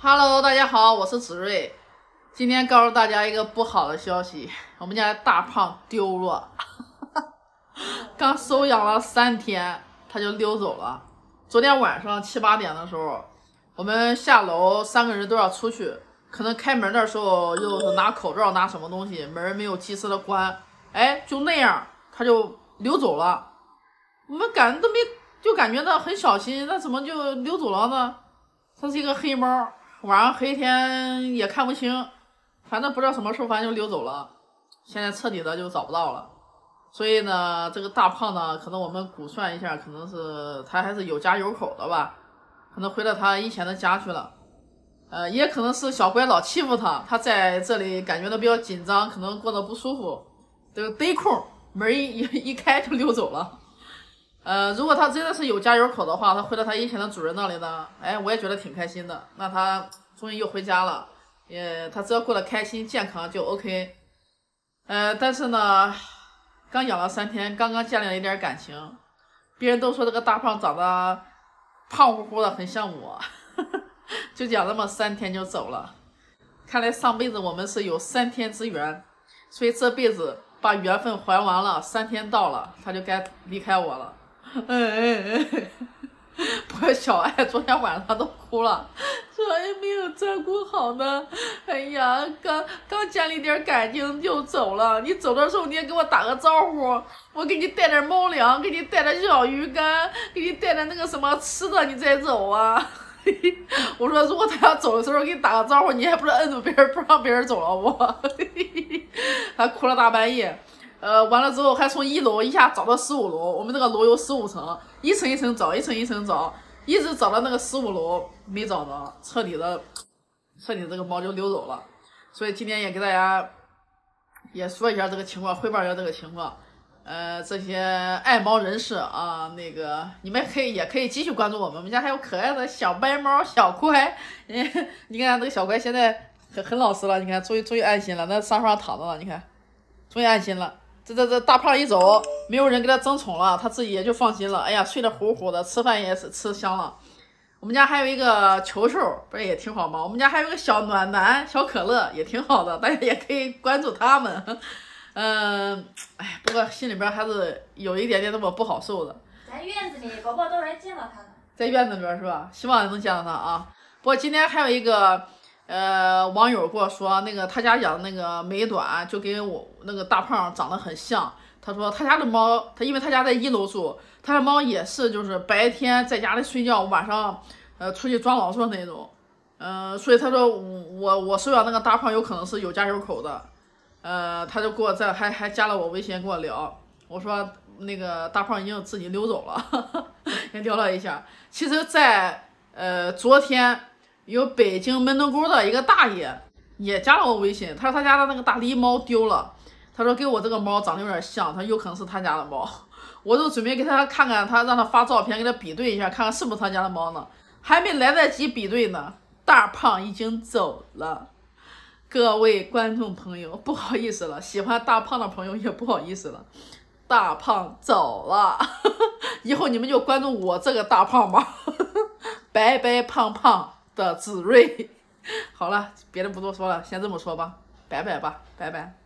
Hello， 大家好，我是子睿。今天告诉大家一个不好的消息，我们家大胖丢了，刚收养了3天，他就溜走了。昨天晚上7、8点的时候，我们下楼3个人都要出去，可能开门的时候又是拿口罩拿什么东西，门没有及时的关，哎，就那样他就溜走了。我们就感觉到很小心，那怎么就溜走了呢？它是一个黑猫。晚上黑天也看不清，反正不知道什么时候，反正就溜走了。现在彻底的就找不到了。所以呢，这个大胖呢，可能我们估算一下，可能是他还是有家有口的吧，可能回到他以前的家去了。也可能是小乖老欺负他，他在这里感觉到比较紧张，可能过得不舒服，这个逮空门一开就溜走了。如果他真的是有家有口的话，他回到他以前的主人那里呢，哎，我也觉得挺开心的。那他终于又回家了，他只要过得开心健康就 OK。但是呢，刚养了3天，刚刚建立了一点感情，别人都说这个大胖长得胖乎乎的，很像我，就养那么3天就走了。看来上辈子我们是有3天之缘，所以这辈子把缘分还完了，3天到了，他就该离开我了。不过小爱昨天晚上都哭了，说哎没有照顾好呢，哎呀，刚建立点感情就走了。你走的时候你也给我打个招呼，我给你带点猫粮，给你带点小鱼干，给你带点那个什么吃的，你再走啊。我说如果他要走的时候给你打个招呼，你还不是摁住别人不让别人走了我。他哭了大半夜。完了之后还从1楼一下找到15楼，我们这个楼有15层，一层一层找，一层一层找，一直找到那个15楼没找着，彻底的这个猫就溜走了。所以今天也给大家也说一下这个情况，汇报一下这个情况。这些爱猫人士啊，那个你们也可以继续关注我们家还有可爱的小白猫小乖。你看这个小乖现在很老实了，你看终于安心了，那沙发上躺着了，你看终于安心了。这大胖一走，没有人给他争宠了，他自己也就放心了。哎呀，睡得呼呼的，吃饭也是吃香了。我们家还有一个球球，不是也挺好吗？我们家还有个小暖男小可乐，也挺好的，大家也可以关注他们。哎，不过心里边还是有一点点那么不好受的。 咱院子里宝宝都来见到他了， 在院子里边是吧？希望能见到他啊。不过今天还有一个。网友跟我说，那个他家养的那个美短就跟我那个大胖长得很像。他说他家的猫，因为他家在1楼住，他的猫也是就是白天在家里睡觉，晚上出去抓老鼠那种。所以他说我收养那个大胖有可能是有家有口的。他就给我还加了我微信跟我聊，我说那个大胖已经自己溜走了，也聊了一下。其实在昨天。有北京门头沟的一个大爷也加了我微信，他说他家的那个大狸猫丢了，他说跟我这个猫长得有点像，他有可能是他家的猫。我就准备给他看看，他让他发照片给他比对一下，看看是不是他家的猫呢。还没来得及比对呢，大胖已经走了。各位观众朋友，不好意思了，喜欢大胖的朋友也不好意思了，大胖走了。以后你们就关注我这个大胖吧。白白胖胖的子睿。好了，别的不多说了，先这么说吧，拜拜吧，拜拜。